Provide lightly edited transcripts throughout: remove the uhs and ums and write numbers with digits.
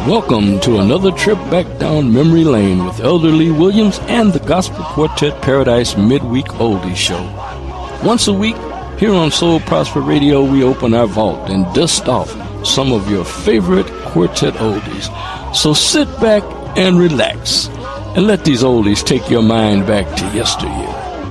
Welcome to another trip back down memory lane with Elder Lee Williams and the Gospel Quartet Paradise Midweek Oldies Show. Once a week, here on Soul Prosper Radio, we open our vault and dust off some of your favorite quartet oldies. So sit back and relax, and let these oldies take your mind back to yesteryear.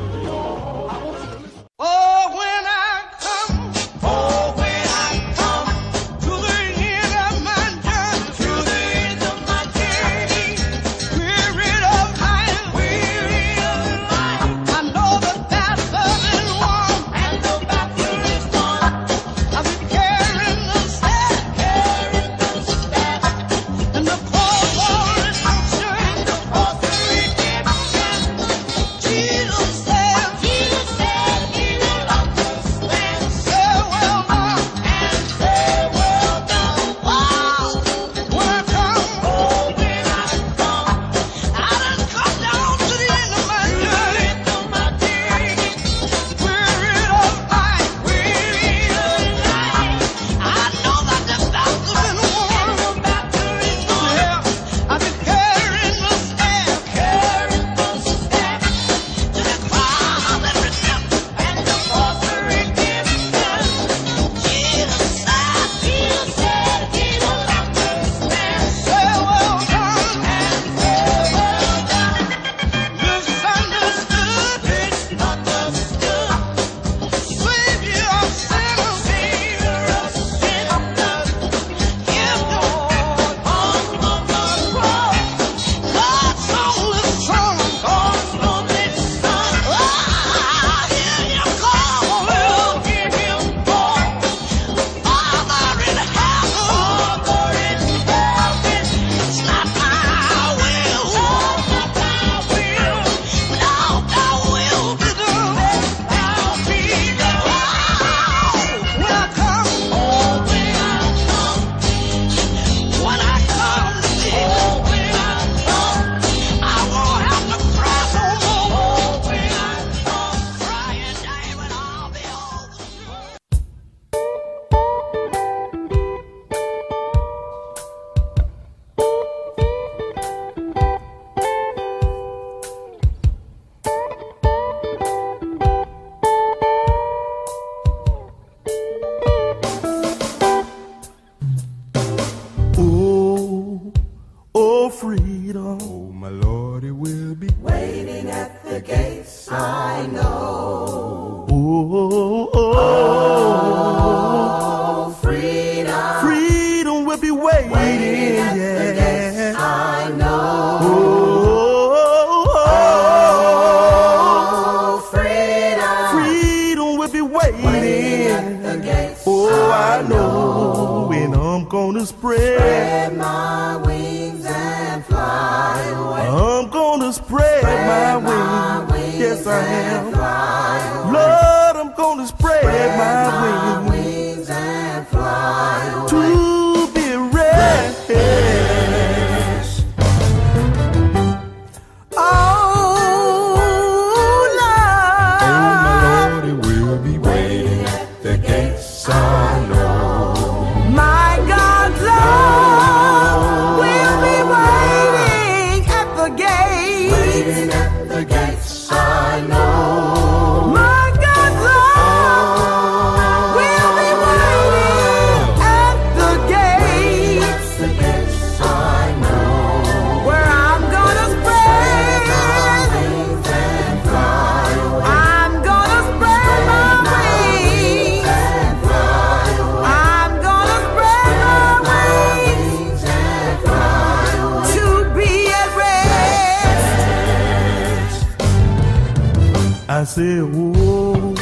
I say, oh,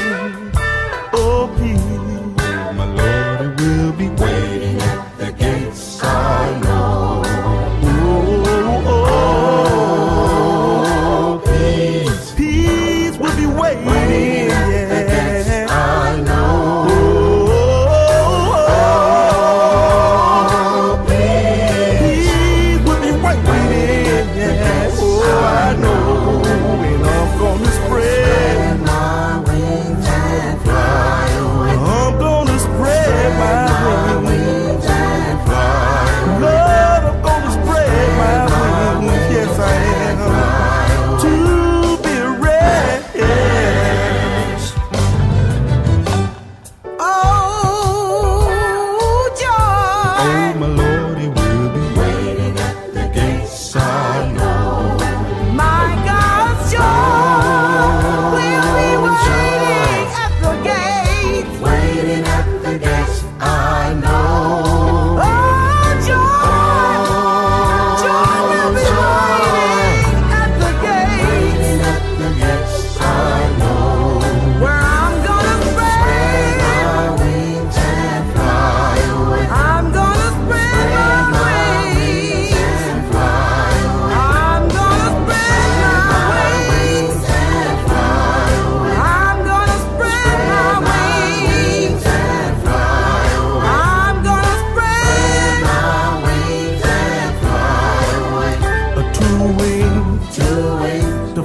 oh, peace, my Lord, it will be waiting at the gates, I know. Oh, peace, peace will be waiting, yeah, I know. Oh, peace will be waiting, yeah, oh, I know. And I'm gonna spread my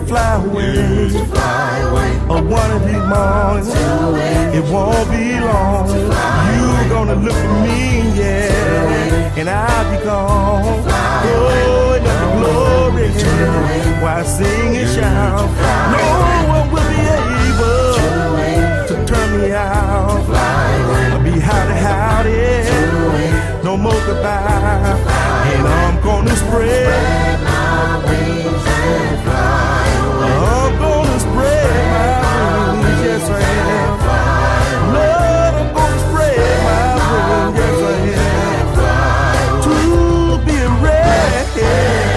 fly away. One of these mornings, it won't be long. You gonna look at me, yeah, and I'll be gone. Oh, and the glory, why sing and shout? No one will be able to turn me out. I'll be howdy, no more goodbye, and I'm gonna spread my wings and fly away. I'm gonna spread my wings, yes I am. Lord, I'm gonna spread my wings, yes I am. To be ready.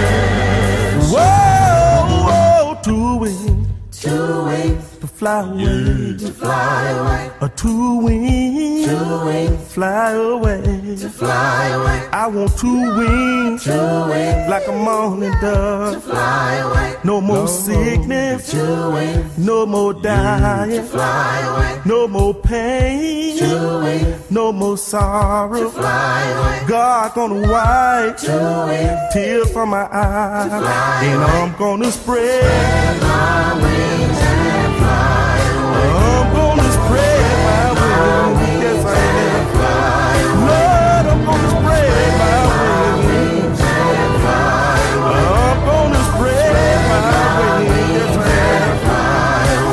Whoa, two wings to fly away, two wings, fly away, I want two wings, like a morning dove, no more sickness, no more dying, no more pain, no more sorrow. God gonna wipe tears from my eyes, and I'm gonna spread my wings and fly away. I'm gonna spread my wings, yes I am. Lord, I'm gonna spread my wings and fly away. I'm gonna spread my wings, yes I am.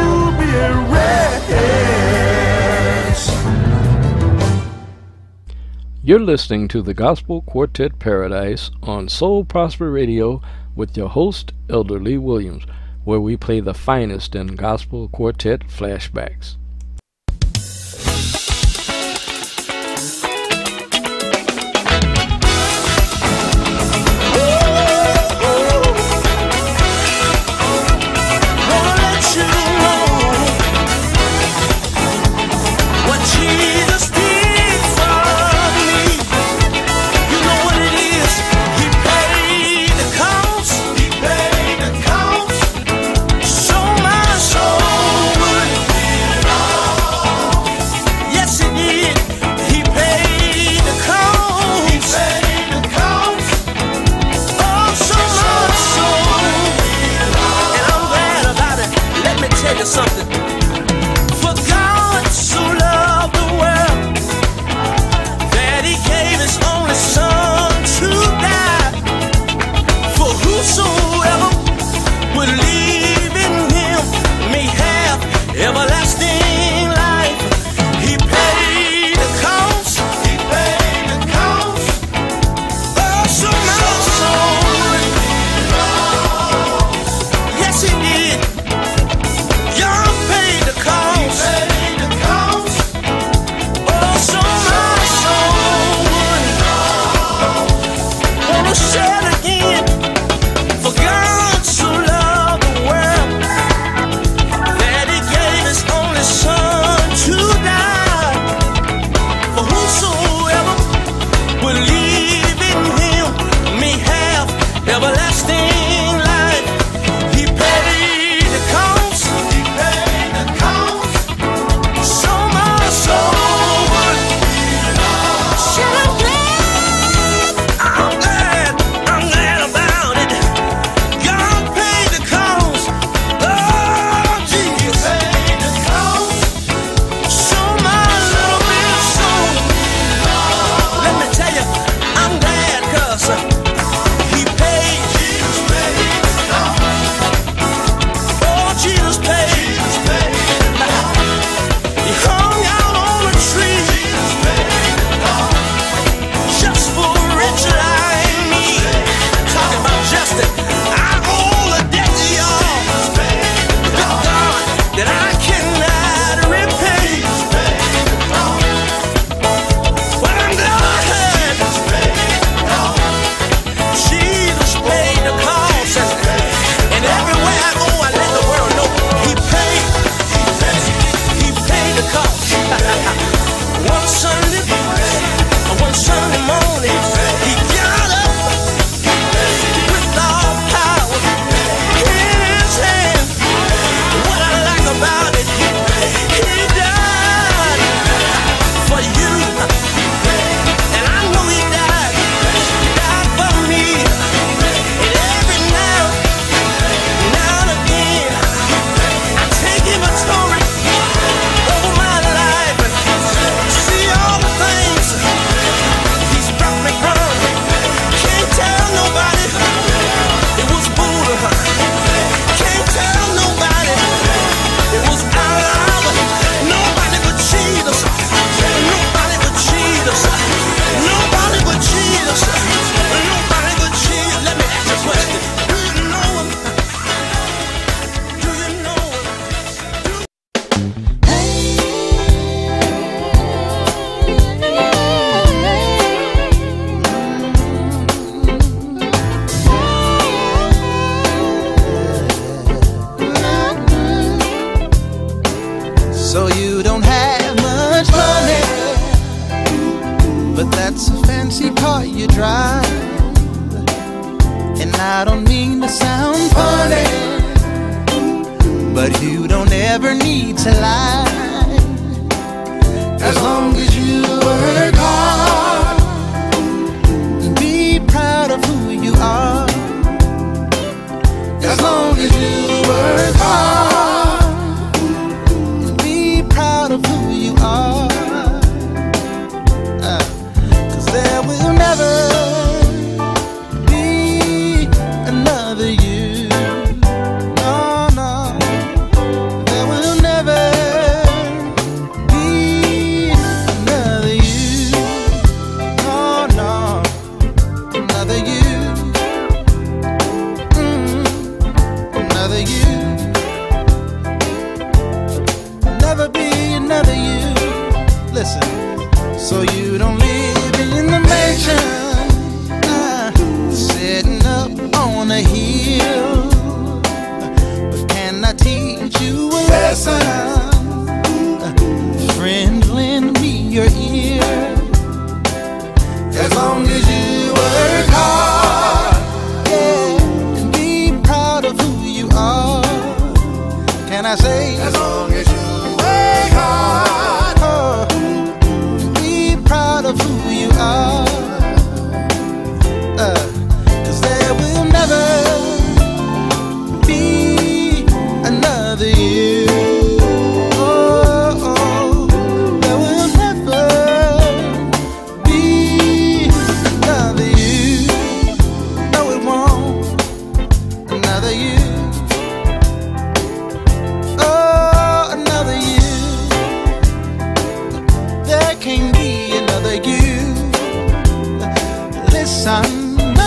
To be ready. You're listening to the Gospel Quartet Paradise on Soul Prosper Radio with your host, Elder Lee Williams, where we play the finest in gospel quartet flashbacks. So my soul would And I don't mean to sound funny, but you don't ever need to lie. As long as you work hard and be proud of who you are. As long as you work hard and be proud of who you are. 'Cause there will never be another you. No, no. There will never be another you. No, no. Another you. Another you. Never be another you. Listen. So you don't live in the mansion, sitting up on a hill. But can I teach you a lesson? Friend, lend me your ear. As long as you work hard, yeah, and be proud of who you are. Can I say, as long as you work hard, oh, proud of who you are, 'cause there will never be another you. Oh, oh, there will never be another you. No, it won't. Another you. Oh, another you. There can't be another you. Listen, no.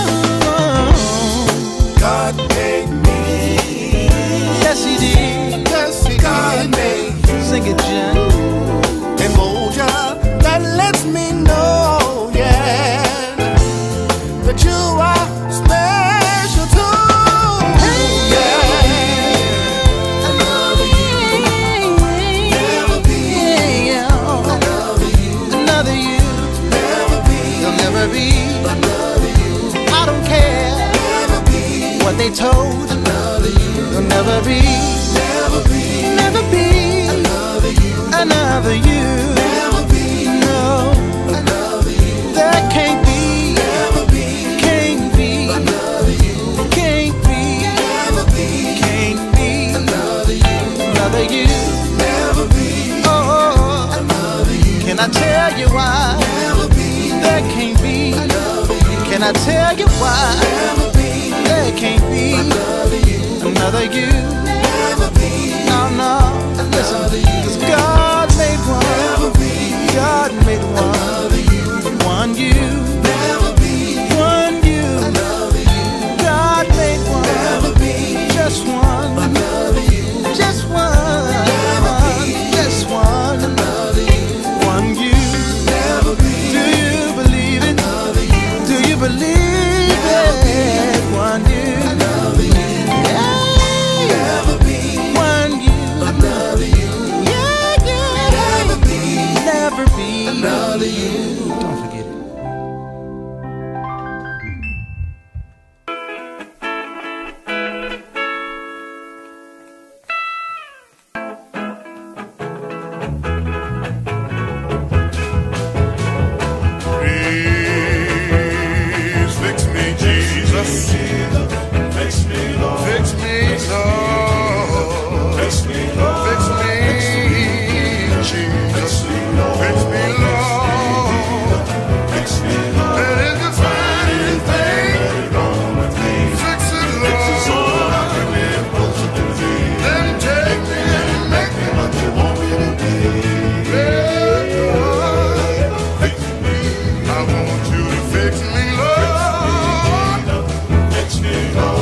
God made me. Yes, He did. Yes, He God did. Made you. Sing it, Jen. And Moja, that lets me know, yeah, that you are special too. Hey, yeah. Another you. Never be. Yeah. Another you. Another you. There'll never be another you. I don't care what they told. Another you. There'll never be another you. Another you. Never be no another you. There can't be another you. Can't be another you. Another you. Never be another you. Can I tell you why? There can't be another you. Can I tell you why? There can't be another you. Another you. No, no. Listen, 'cause God made one. God made one. One you. One you. God made one. Just one. Just one. Just one. One you. Do you believe it? Do you believe it? One you. Yeah. One you. Yeah, yeah. Never be another you. Don't forget it. Please fix me, Jesus. Fix me, Lord. Fix me, Lord. Fix me, Lord. Fix me, Jesus. Fix me, Lord. Fix me, Lord. That is the finest thing. Fix it, Lord. Then take me and make me what you want me to be. Yeah, Lord. Fix me. I want you to fix me, Lord. Fix me, Lord.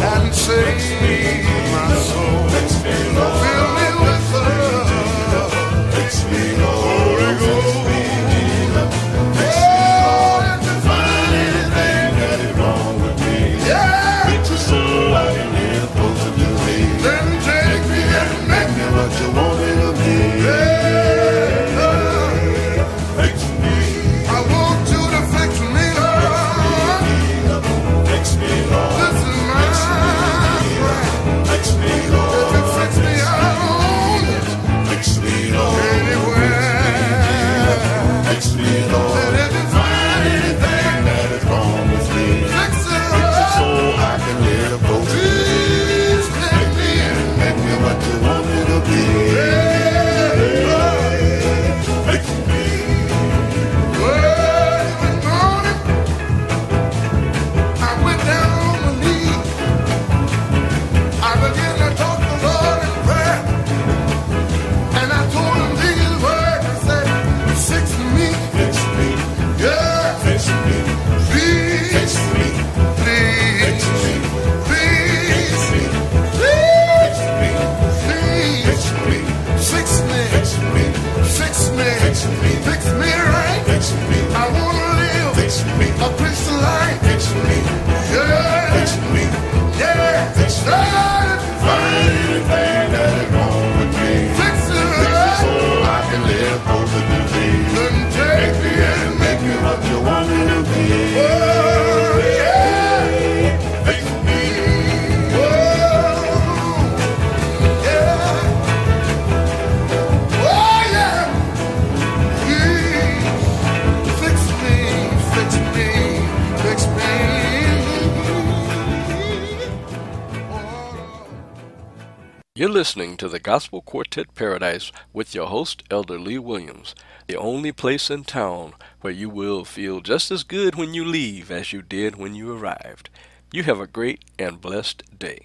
You're listening to the Gospel Quartet Paradise with your host, Elder Lee Williams, the only place in town where you will feel just as good when you leave as you did when you arrived. You have a great and blessed day.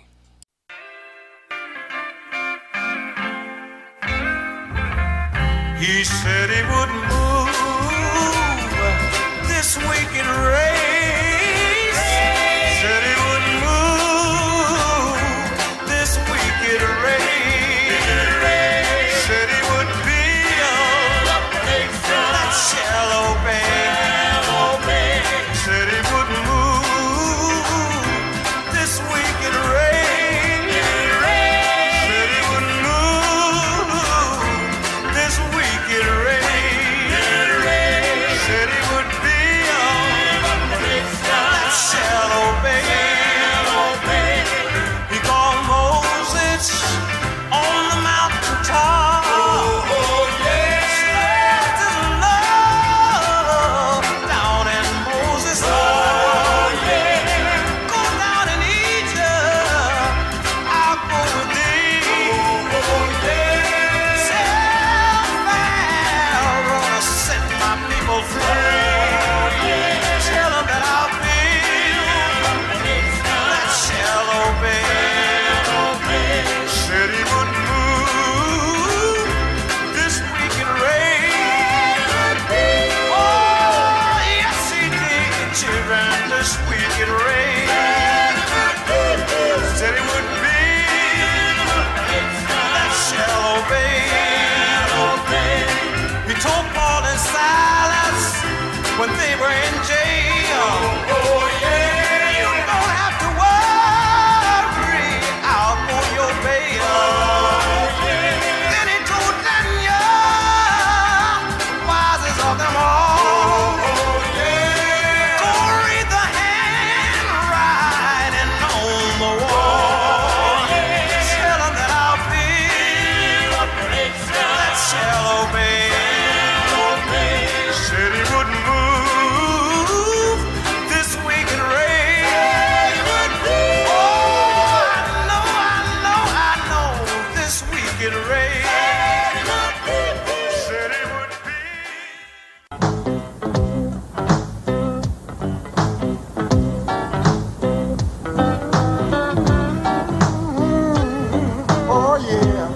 He said he wouldn't move this wicked race. Said he wouldn't move this wicked race. Said he would build that shallow bank. Said he wouldn't move this wicked race. Said he wouldn't move this wicked race. Said he would build that shallow bank. He called Moses on the mountain top. Left his love down in Moses' heart. Go down in Egypt, I'll go with thee. Pharaoh to set my people free. Tell them that I'll build that shallow bank. Said he would move this wicked race. Oh, yes he did, children, this wicked race. Said he would build that shallow bank. He told Paul and Silas when they were in jail, you don't have to worry, I'll go your bail. Then he told Daniel, wisest of them all, go read the handwriting on the wall. Tell them that I'll build that shallow bank. Said he wouldn't move this wicked race. Oh, I know this wicked race. Said he would be. Oh yeah,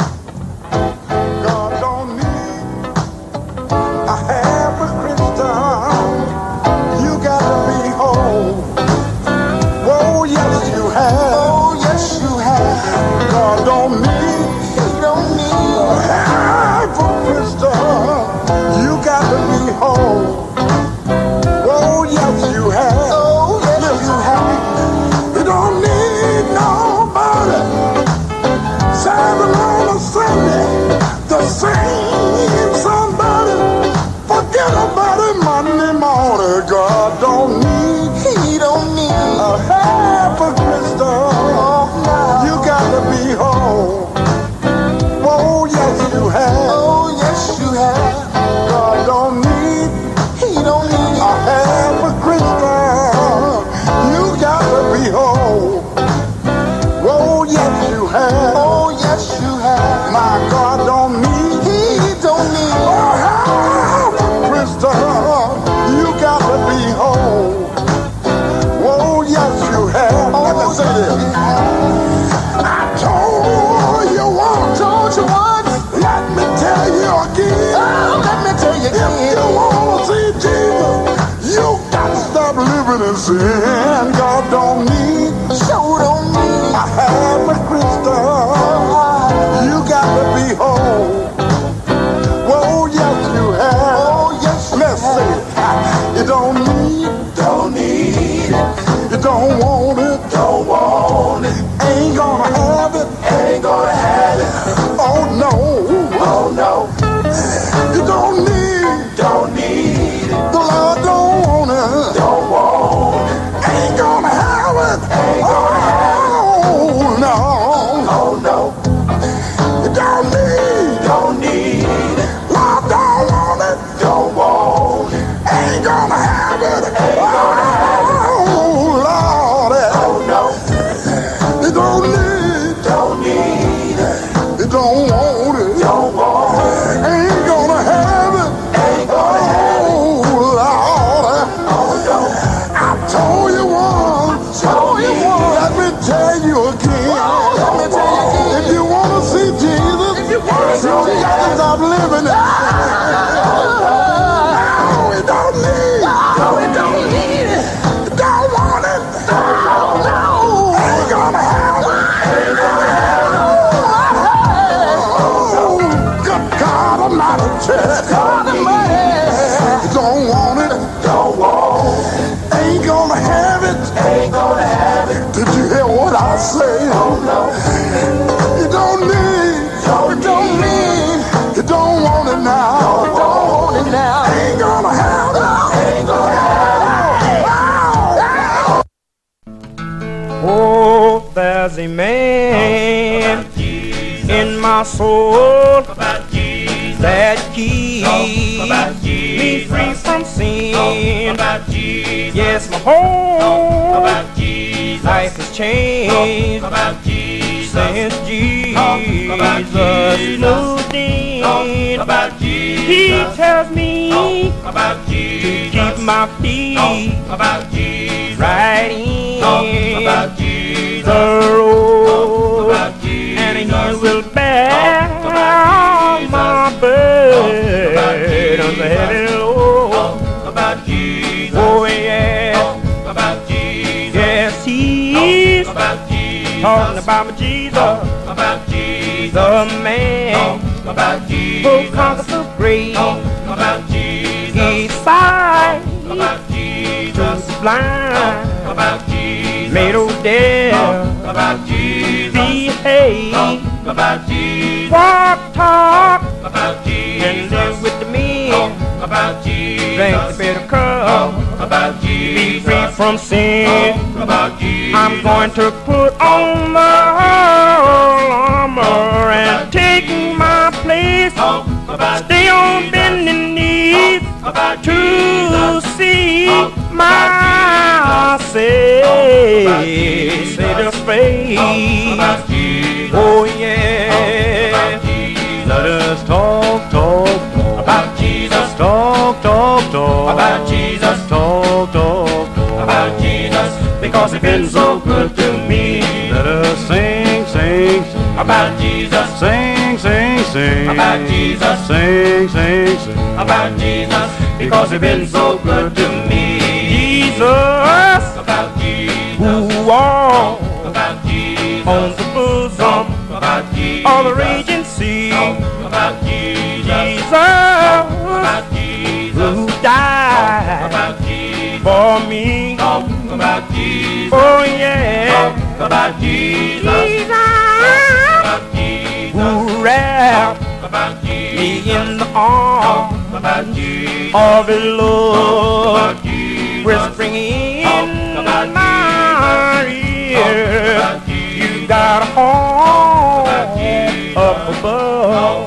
God don't need a half a Christian. You gotta be whole. Oh yes you have. Oh yes you have. God don't need. He don't need a half a Christian. You gotta be whole. Oh yes you have. Oh yes you have. You don't need nobody serving on a Sunday, the same somebody. Forget about it Monday morning. God don't need, he don't need a half a Christian. You gotta be whole. Oh yes you have. Oh yes you have. God don't need, he don't need a half a Christian. You gotta be whole. Oh yes you have. Oh yes you have. My God don't need, he don't need a half a Christian. You gotta be whole. Oh yes you have. Let me say this. I told you once. Let me tell you again. Oh, let me tell you again. If you wanna see Jesus, you got to stop living in sin. God don't need, don't need a half a Christian. You got to be whole. Oh yes you have. Oh yes. Let's say it. You don't need it. You don't want it. Ain't I say, you don't need, you don't want it now. Ain't gonna have it. Oh, there's a man in my soul that keeps me free from sin. Yes, my whole life has changed since Jesus moved in. He tells me to keep my feet right in the road, and He will bear my burdens heavy load. Oh yeah, yes, He's talking about my Jesus, the man who conquers the grave. He sight to the blind, made old death behave, walk, talk, and live with the men, drink the bitter cup, be free from sin. I'm going to put on my armor and take my place, stay on bending knees to see my Savior's face. Oh yeah, let us talk about Jesus. Talk about Jesus. Talk about Jesus, because He's been so good to me. Let us sing about Jesus. Sing about Jesus. Sing about Jesus, because He's been so good to me. Jesus, who walked on the bosom of the raging sea. Jesus, who died for me. Oh yeah, Jesus, who wrapped me in the arms of His love, whispering in my ear, you got a home up above.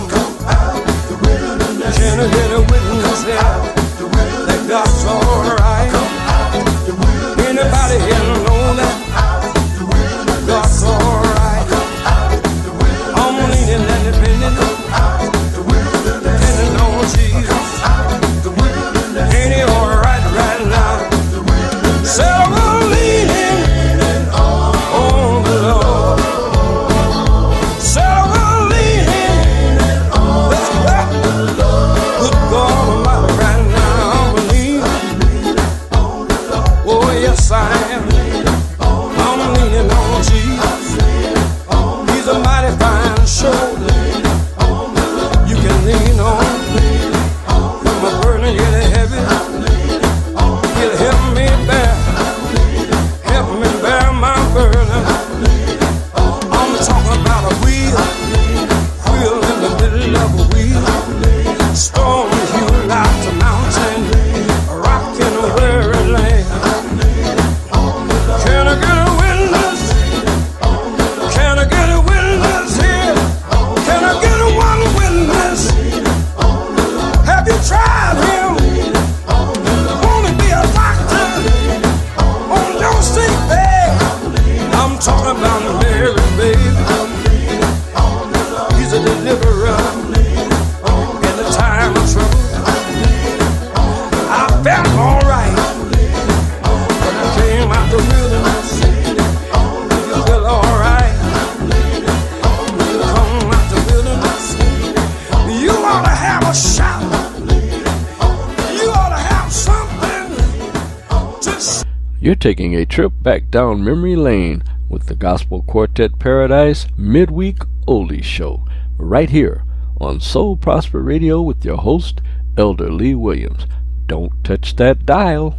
God's alright. You're taking a trip back down memory lane with the Gospel Quartet Paradise Midweek Oldies Show, right here on Soul Prosper Radio with your host, Elder Lee Williams. Don't touch that dial.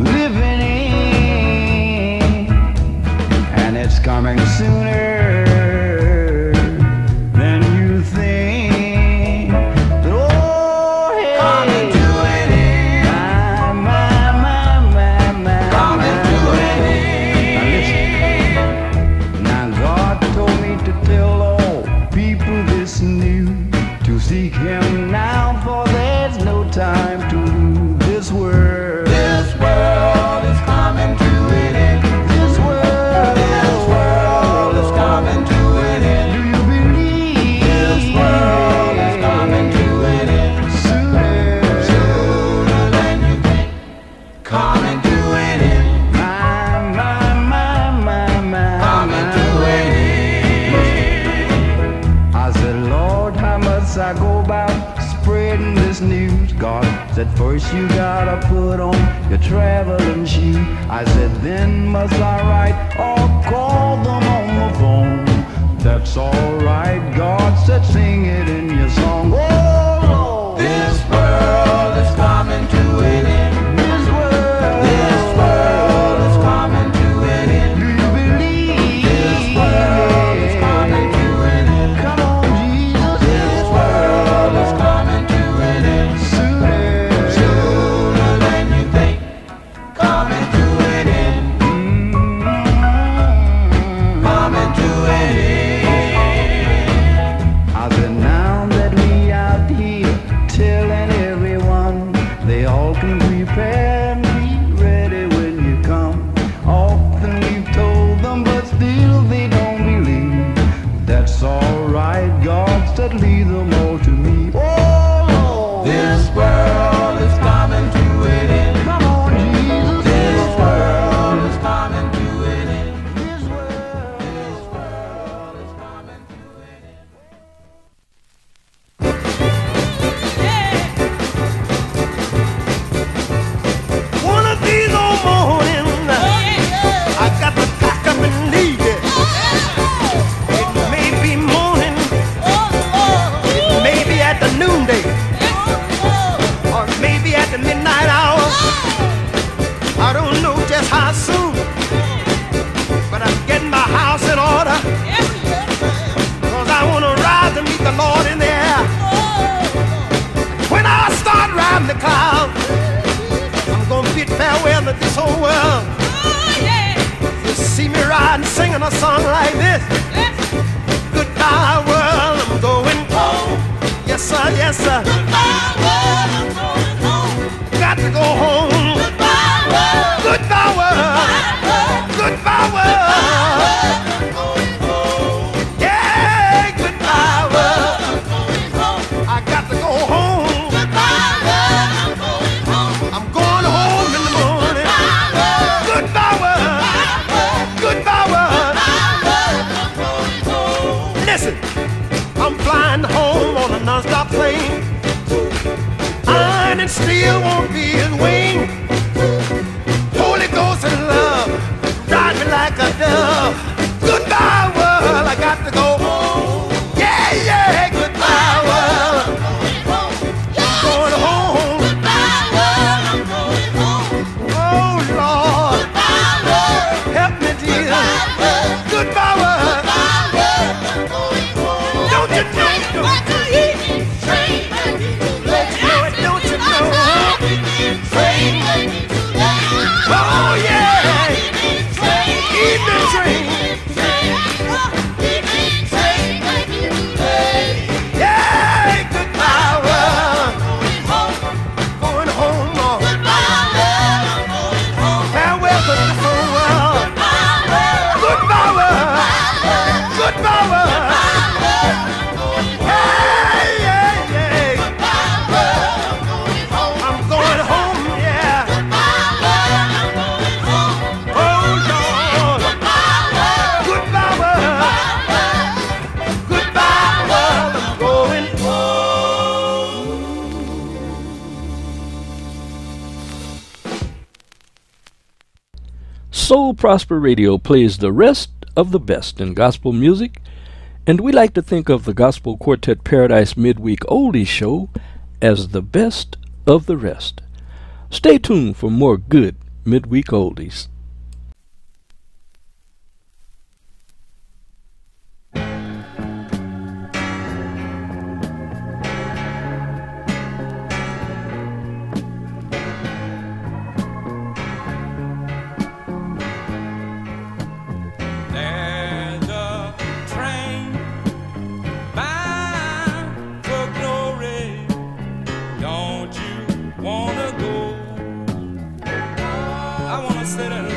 Coming sooner God said first you gotta put on your traveling shoe. I said then must I write or call them on the phone? That's alright, God said sing it in your song. Oh Lord, This world is coming to an end. this world is coming to an end. do you believe This world is coming to an end. Come on Jesus, This world is coming to an end. Sooner than you think. Coming to an end. Coming to an end. I said now that we out here telling everyone they all can prepare and be ready when you come. Often we've told them but still they don't believe. That's alright, God said leave them all to me. Oh Lord, This world is coming to an end. come on Jesus, This world is coming to an end. this world. This world is coming to an end. One of these old mornings, I got to pack up and leave it. It may be morning, it may be at the noonday, or maybe at the midnight hour. I don't know just how soon, but I'm getting my house in order, 'cause I want to rise and meet the Lord in the air. When I start riding the cloud, I'm gonna bid farewell to this whole world. You see me riding, singing a song like this. Goodbye world, I'm going home. Yes sir, yes sir. Got to go home. Goodbye world. Goodbye world. Goodbye world. Yeah, goodbye world. I got to go home. I'm going home in the morning. Goodbye world. Goodbye world. Listen, I'm flying home on a non-stop plane. Iron and steel won't be his wing. Holy Ghost and love ride me like a dove. Goodbye world, I got to go home. Yeah, yeah, goodbye world. Going home. Oh Lord, help me dear. Goodbye world. Don't you know? Let you know it, don't you know? Oh yeah, evening train. Yeah, goodbye world. Going home, Lord. Farewell to this whole world. Goodbye world. Goodbye world. Hey, yeah, yeah. I'm going home, yeah. Oh Lord. Goodbye world. Goodbye world. I'm going home. Soul Prosper Radio plays the rest of the best in gospel music, and we like to think of the Gospel Quartet Paradise Midweek Oldies show as the best of the rest. Stay tuned for more good Midweek Oldies. There's a train bound for glory. Don't you wanna go? I wanna sit and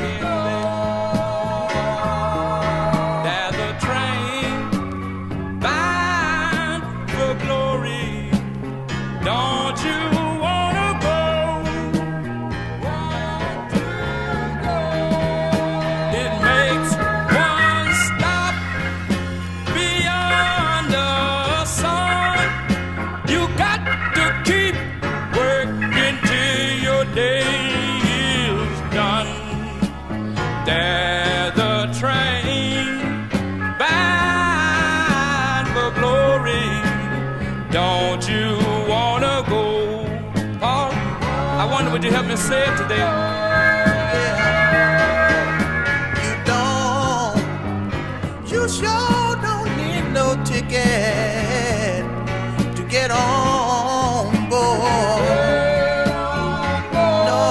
Would you help me say it today? You sure don't need no ticket to get on board. No,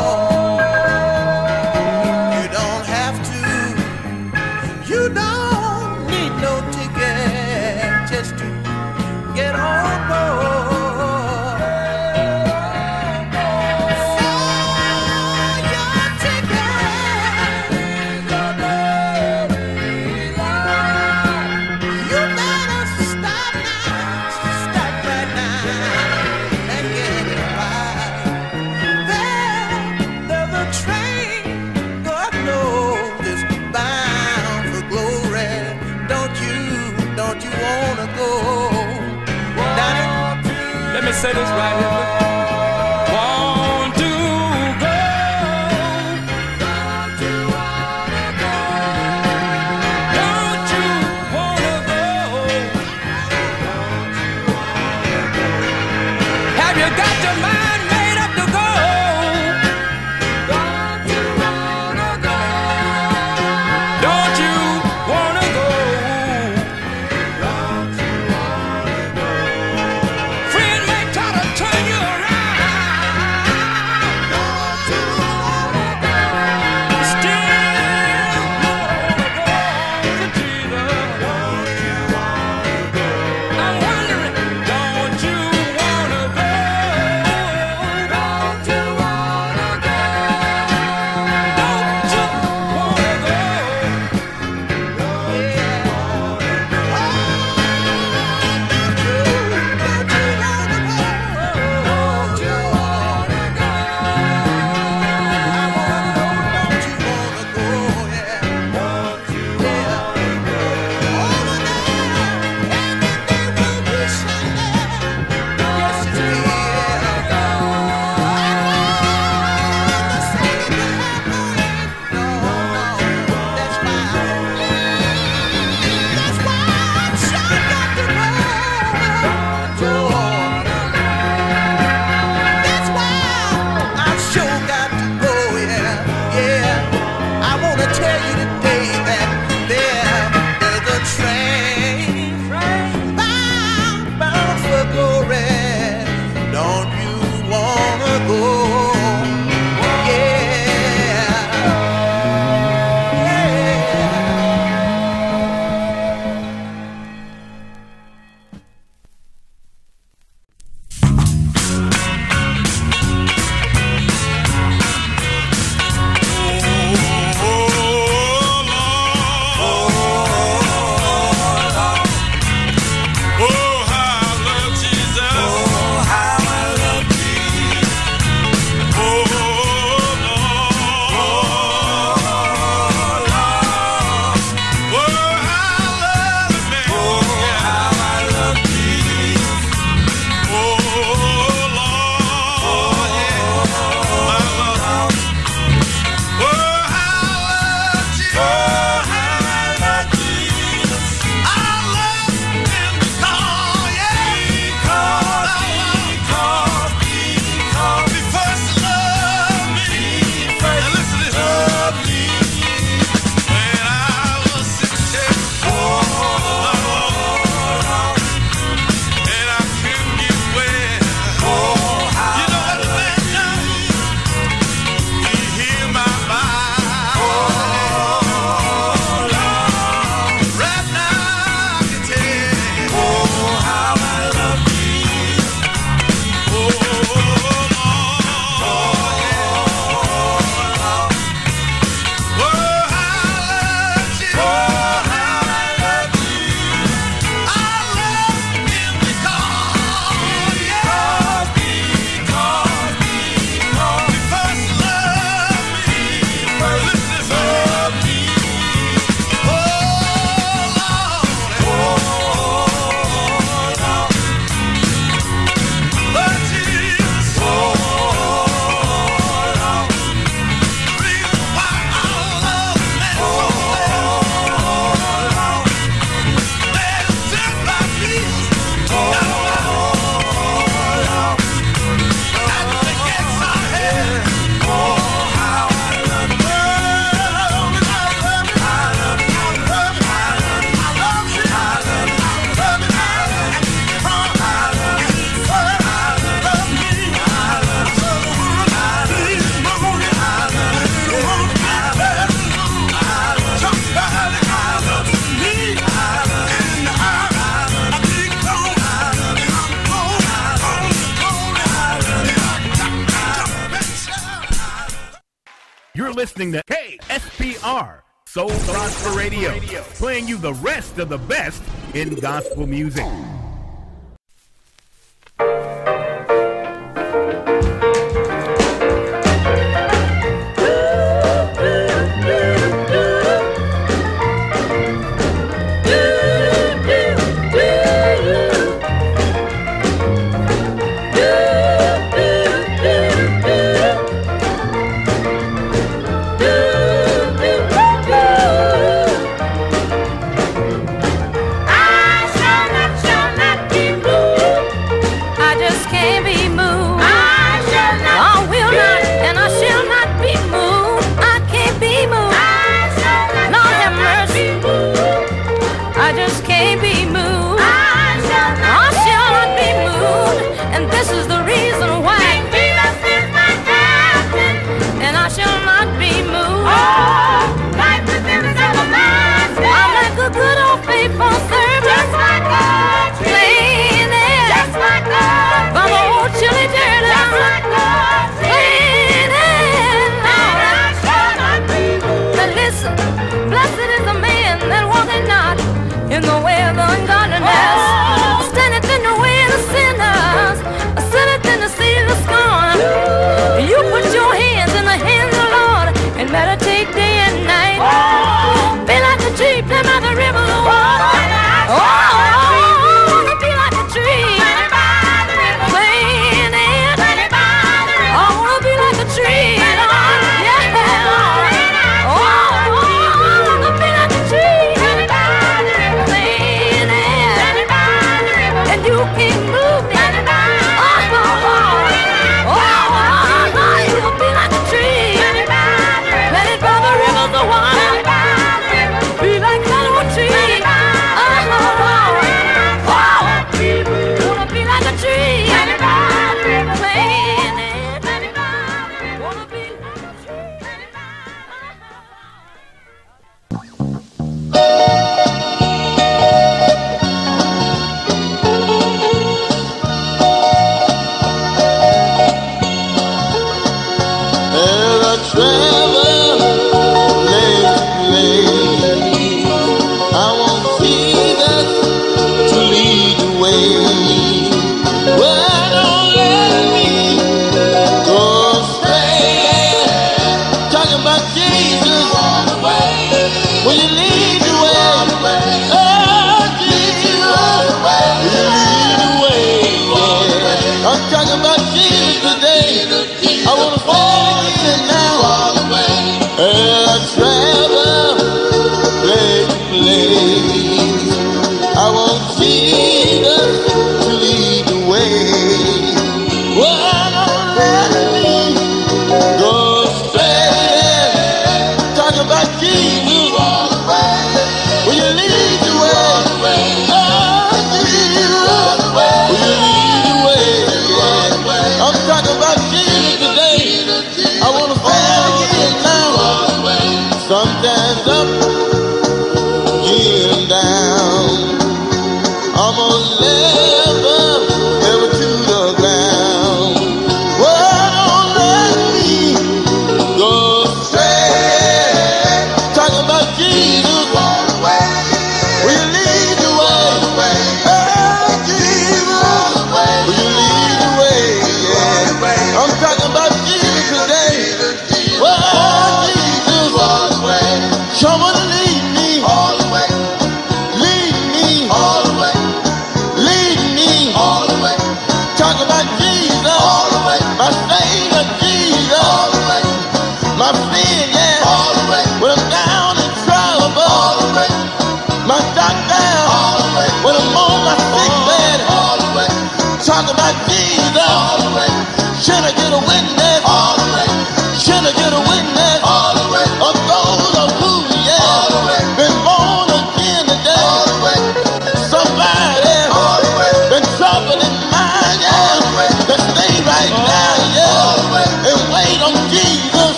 you don't have to. You don't need no ticket just to get on board. Let me say this right here. Want to go. Don't you wanna go? Don't you wanna go? Have you got your mind made up to go? Don't you wanna go? Don't you wanna go? Don't you wanna go? Friend may try to turn you listening to KSPR, Soul Prosper Radio, playing you the rest of the best in gospel music.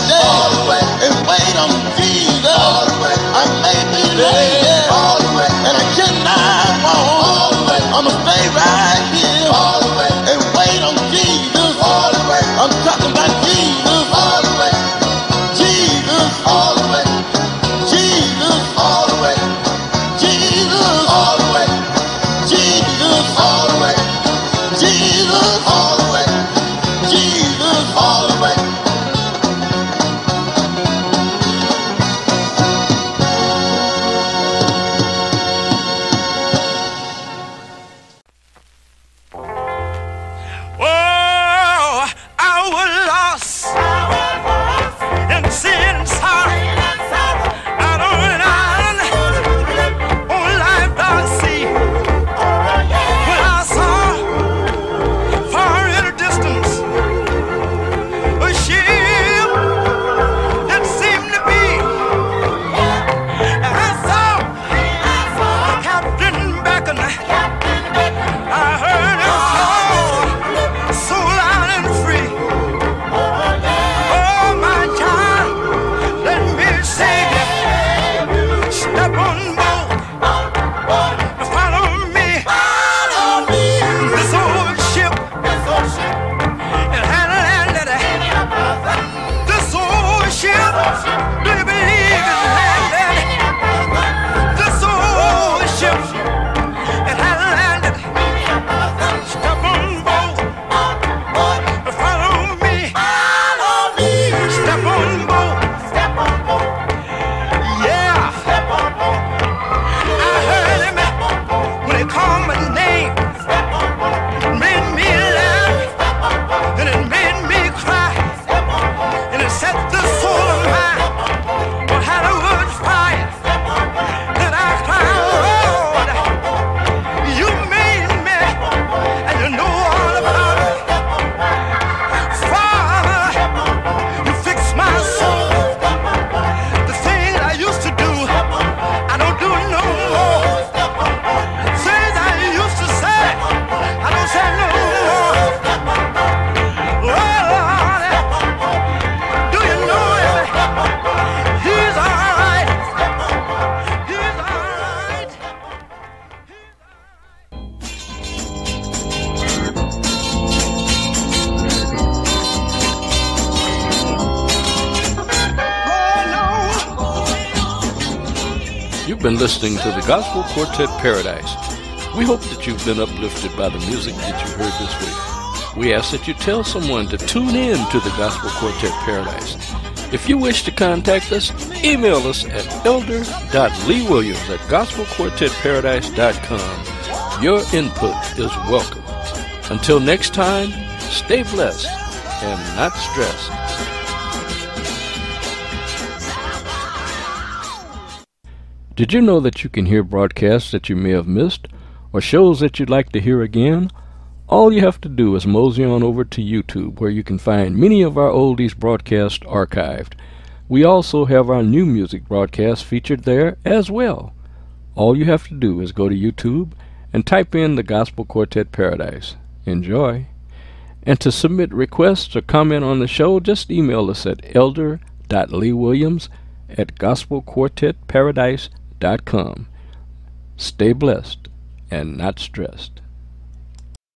And been listening to the Gospel Quartet Paradise. We hope that you've been uplifted by the music that you heard this week. We ask that you tell someone to tune in to the Gospel Quartet Paradise. If you wish to contact us, email us at elder.leewilliams@gospelquartetparadise.com. Your input is welcome. Until next time, stay blessed and not stressed. Did you know that you can hear broadcasts that you may have missed or shows that you'd like to hear again? All you have to do is mosey on over to YouTube, where you can find many of our oldies broadcasts archived. We also have our new music broadcasts featured there as well. All you have to do is go to YouTube and type in the Gospel Quartet Paradise. Enjoy. And to submit requests or comment on the show, just email us at elder.leewilliams@gospelquartetparadise.com. Stay blessed and not stressed.